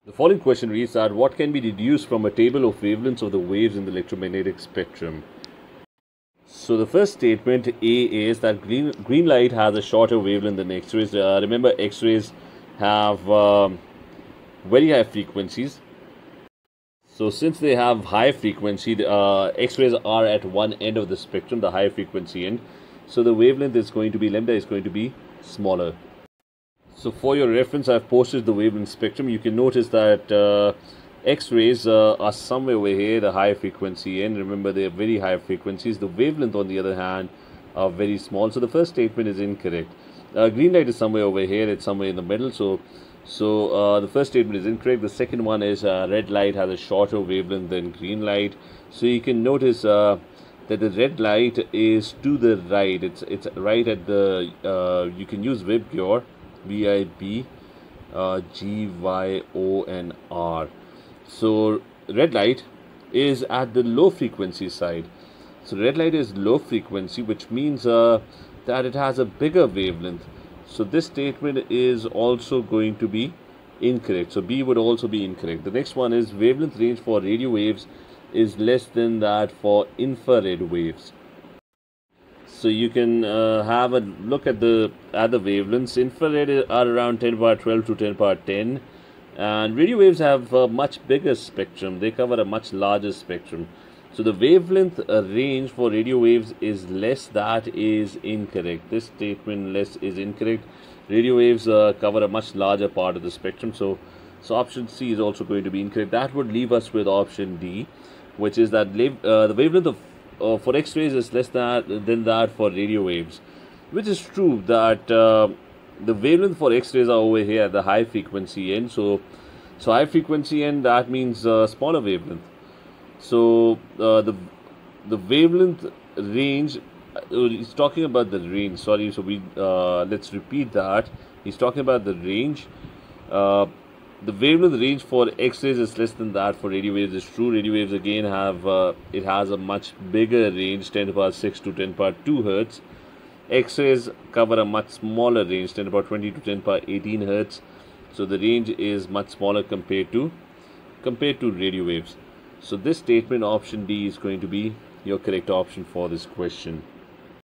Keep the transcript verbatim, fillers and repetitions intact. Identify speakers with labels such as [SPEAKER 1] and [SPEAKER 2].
[SPEAKER 1] The following question reads that what can be deduced from a table of wavelengths of the waves in the electromagnetic spectrum? So the first statement A is that green, green light has a shorter wavelength than X-rays. Uh, remember, X-rays have um, very high frequencies. So since they have high frequency, uh, X-rays are at one end of the spectrum, the high frequency end. So the wavelength is going to be, lambda is going to be smaller. So for your reference, I've posted the wavelength spectrum. You can notice that uh, X-rays uh, are somewhere over here, the high frequency end. Remember, they are very high frequencies. The wavelength, on the other hand, are very small. So the first statement is incorrect. Uh, green light is somewhere over here. It's somewhere in the middle. So, so uh, the first statement is incorrect. The second one is uh, red light has a shorter wavelength than green light. So you can notice uh, that the red light is to the right. It's it's right at the. Uh, you can use Whiteboard. V I B uh, G Y O N R. So red light is at the low frequency side. So red light is low frequency, which means uh, that it has a bigger wavelength. So this statement is also going to be incorrect. So B would also be incorrect. The next one is wavelength range for radio waves is less than that for infrared waves. So you can uh, have a look at the at the wavelengths. Infrared are around ten power twelve to ten power ten, and radio waves have a much bigger spectrum. They cover a much larger spectrum. So the wavelength uh, range for radio waves is less. That is incorrect. This statement less is incorrect. Radio waves uh, cover a much larger part of the spectrum. So, so option C is also going to be incorrect. That would leave us with option D, which is that uh, the wavelength of Uh, for X-rays is less than, than that for radio waves, which is true that uh, the wavelength for X-rays are over here at the high frequency end. So, so high frequency end, that means uh, smaller wavelength. So uh, the the wavelength range, uh, he's talking about the range. Sorry, so we uh, let's repeat that. He's talking about the range. Uh, The wavelength range for X-rays is less than that for radio waves. It's true. Radio waves again have uh, it has a much bigger range, ten to the power six to ten to the power two hertz. X-rays cover a much smaller range, ten to the power twenty to ten to the power eighteen hertz. So the range is much smaller compared to compared to radio waves. So this statement, option D, is going to be your correct option for this question.